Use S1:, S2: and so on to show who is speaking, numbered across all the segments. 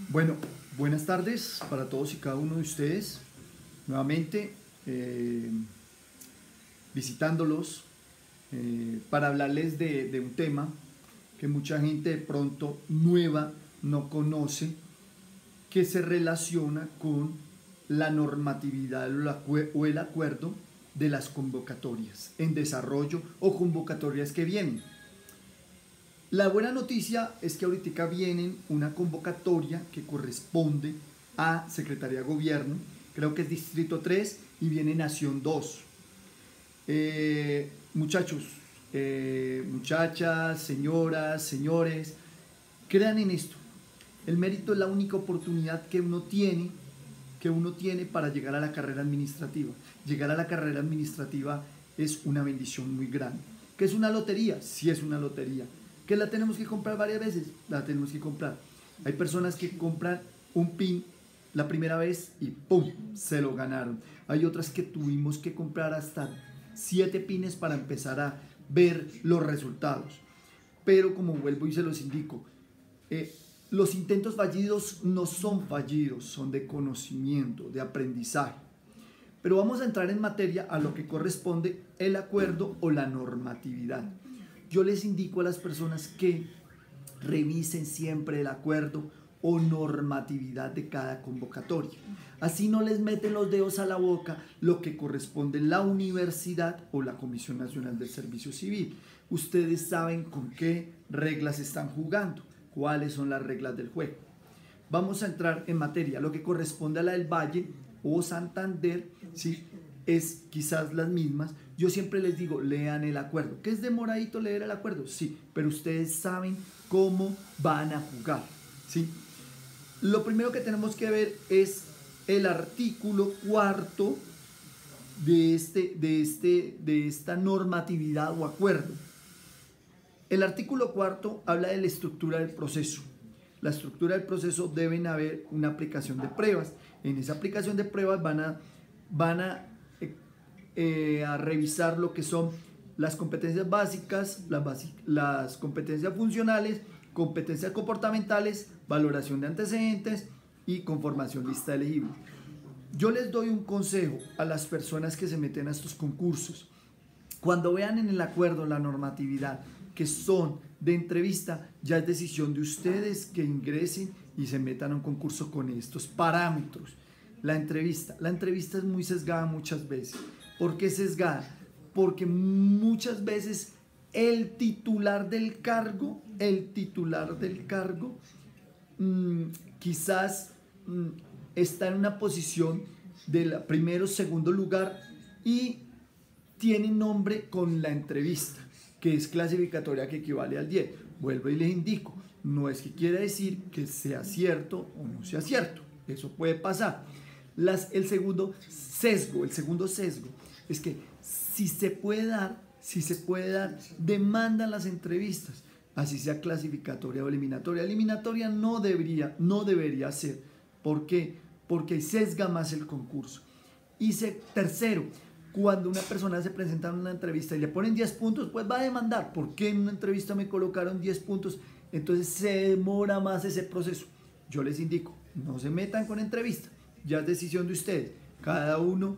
S1: Bueno, buenas tardes para todos y cada uno de ustedes. Nuevamente visitándolos para hablarles de un tema que mucha gente de pronto nueva no conoce, que se relaciona con la normatividad o el acuerdo de las convocatorias en desarrollo o convocatorias que vienen. La buena noticia es que ahorita viene una convocatoria que corresponde a Secretaría de Gobierno, creo que es Distrito 3 y viene Nación 2. Muchachos, muchachas, señoras, señores, crean en esto. El mérito es la única oportunidad que uno tiene para llegar a la carrera administrativa. Llegar a la carrera administrativa es una bendición muy grande. ¿Qué es una lotería? Sí, es una lotería. ¿Que la tenemos que comprar varias veces? La tenemos que comprar. Hay personas que compran un pin la primera vez y ¡pum!, se lo ganaron. Hay otras que tuvimos que comprar hasta 7 pines para empezar a ver los resultados. Pero como vuelvo y se los indico, los intentos fallidos no son fallidos, son de conocimiento, de aprendizaje. Pero vamos a entrar en materia a lo que corresponde el acuerdo o la normatividad. Yo les indico a las personas que revisen siempre el acuerdo o normatividad de cada convocatoria. Así no les meten los dedos a la boca lo que corresponde la universidad o la Comisión Nacional del Servicio Civil. Ustedes saben con qué reglas están jugando, cuáles son las reglas del juego. Vamos a entrar en materia. Lo que corresponde a la del Valle o Santander, ¿sí?, es quizás las mismas. Yo siempre les digo, lean el acuerdo. ¿Que es demoradito leer el acuerdo? Sí, pero ustedes saben cómo van a jugar, ¿sí? Lo primero que tenemos que ver es el artículo 4 de esta normatividad o acuerdo. El artículo 4 habla de la estructura del proceso. La estructura del proceso deben haber una aplicación de pruebas. En esa aplicación de pruebas van a revisar lo que son las competencias básicas, las competencias funcionales, competencias comportamentales, valoración de antecedentes y conformación lista elegible. Yo les doy un consejo a las personas que se meten a estos concursos. Cuando vean en el acuerdo la normatividad que son de entrevista, ya es decisión de ustedes que ingresen y se metan a un concurso con estos parámetros. La entrevista es muy sesgada muchas veces. ¿Por qué sesgada? Porque muchas veces el titular del cargo, quizás está en una posición de primero o segundo lugar y tiene nombre con la entrevista, que es clasificatoria, que equivale al 10. Vuelvo y les indico, no es que quiera decir que sea cierto o no sea cierto, eso puede pasar. El segundo sesgo es que si se puede dar, demandan las entrevistas, así sea clasificatoria o eliminatoria. Eliminatoria no debería ser. ¿Por qué? Porque sesga más el concurso. Y tercero, cuando una persona se presenta en una entrevista y le ponen 10 puntos, pues va a demandar. ¿Por qué en una entrevista me colocaron 10 puntos? Entonces se demora más ese proceso. Yo les indico, no se metan con entrevistas. Ya es decisión de ustedes. Cada uno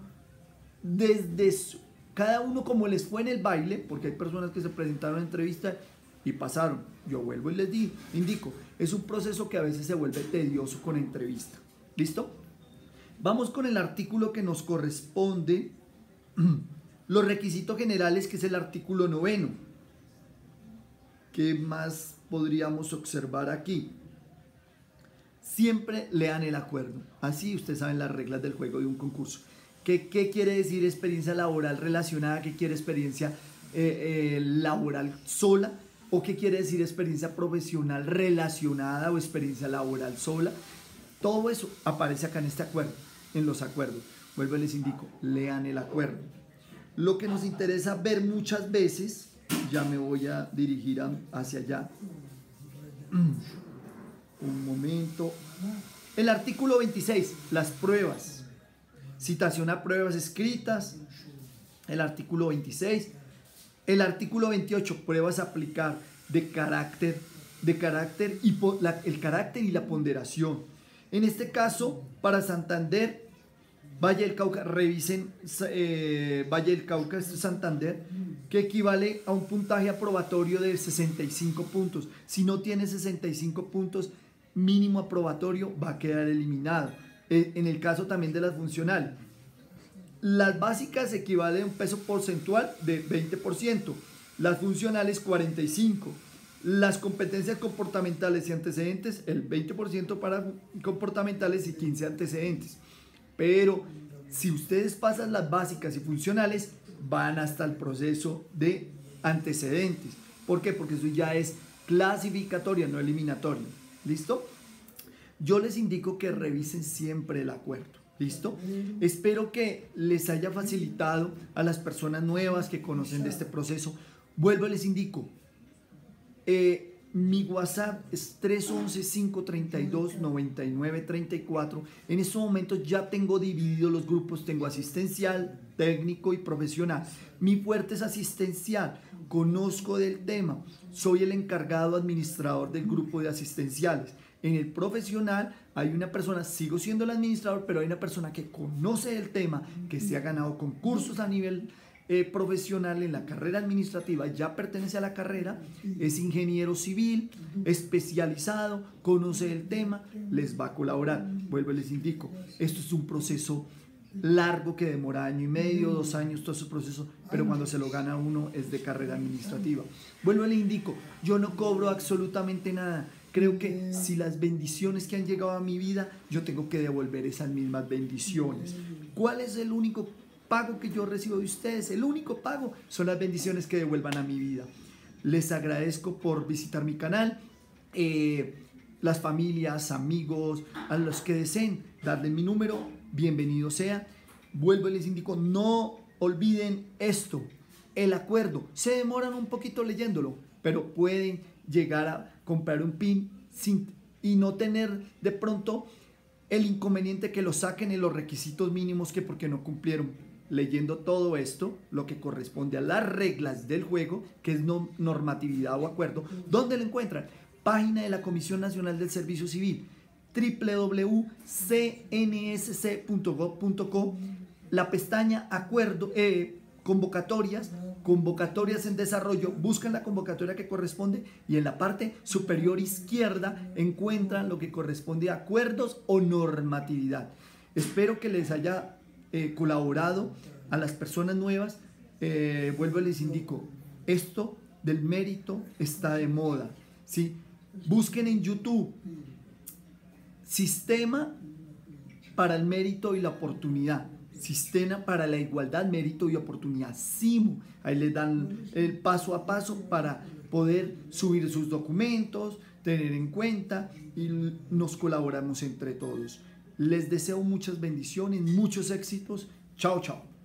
S1: como les fue en el baile, porque hay personas que se presentaron en entrevista y pasaron. Yo vuelvo y les indico, es un proceso que a veces se vuelve tedioso con entrevista. ¿Listo? Vamos con el artículo que nos corresponde, los requisitos generales, que es el artículo 9. ¿Qué más podríamos observar aquí? Siempre lean el acuerdo, así ustedes saben las reglas del juego de un concurso. ¿Qué quiere decir experiencia laboral relacionada? ¿Qué quiere experiencia laboral sola? ¿O qué quiere decir experiencia profesional relacionada o experiencia laboral sola? Todo eso aparece acá en este acuerdo, en los acuerdos. Vuelvo y les indico, lean el acuerdo. Lo que nos interesa ver muchas veces, ya me voy a dirigir hacia allá. Un momento. El artículo 26, las pruebas. Citación a pruebas escritas. El artículo 26. El artículo 28, pruebas a aplicar de carácter y el carácter y la ponderación. En este caso, para Santander, Valle del Cauca, revisen Valle del Cauca, esto es Santander, que equivale a un puntaje aprobatorio de 65 puntos. Si no tiene 65 puntos, mínimo aprobatorio, va a quedar eliminado. En el caso también de las funcionales, las básicas equivalen a un peso porcentual de 20%, las funcionales 45%, las competencias comportamentales y antecedentes el 20% para comportamentales y 15% antecedentes. Pero si ustedes pasan las básicas y funcionales, van hasta el proceso de antecedentes. ¿Por qué? Porque eso ya es clasificatoria, no eliminatoria. ¿Listo? Yo les indico que revisen siempre el acuerdo. ¿Listo? Espero que les haya facilitado a las personas nuevas que conocen de este proceso. Vuelvo y les indico. Mi WhatsApp es 311-532-9934. En estos momentos ya tengo divididos los grupos. Tengo asistencial, técnico y profesional. Mi fuerte es asistencial. Conozco del tema. Soy el encargado administrador del grupo de asistenciales. En el profesional hay una persona, sigo siendo el administrador, pero hay una persona que conoce el tema, que se ha ganado concursos a nivel profesional en la carrera administrativa, ya pertenece a la carrera, es ingeniero civil, especializado, conoce el tema, les va a colaborar. Vuelvo y les indico, esto es un proceso largo que demora 1 año y medio, 2 años, todo ese proceso, pero cuando se lo gana uno es de carrera administrativa. Vuelvo y les indico, yo no cobro absolutamente nada. Creo que si las bendiciones que han llegado a mi vida, yo tengo que devolver esas mismas bendiciones. ¿Cuál es el único pago que yo recibo de ustedes? El único pago son las bendiciones que devuelvan a mi vida. Les agradezco por visitar mi canal. Las familias, amigos, a los que deseen darle mi número, bienvenido sea. Vuelvo y les indico, no olviden esto, el acuerdo. Se demoran un poquito leyéndolo, pero pueden llegar a comprar un PIN y no tener de pronto el inconveniente que lo saquen en los requisitos mínimos que porque no cumplieron. Leyendo todo esto, lo que corresponde a las reglas del juego, que es normatividad o acuerdo, ¿dónde lo encuentran? Página de la Comisión Nacional del Servicio Civil, www.cnsc.gov.co, la pestaña acuerdo, convocatorias en desarrollo, buscan la convocatoria que corresponde y en la parte superior izquierda encuentran lo que corresponde a acuerdos o normatividad. Espero que les haya colaborado a las personas nuevas. Vuelvo y les indico, esto del mérito está de moda, ¿sí? Busquen en YouTube Sistema para el Mérito y la Oportunidad, Sistema para la Igualdad, Mérito y Oportunidad, SIMO. Ahí les dan el paso a paso para poder subir sus documentos, tener en cuenta y nos colaboramos entre todos. Les deseo muchas bendiciones, muchos éxitos. Chao, chao.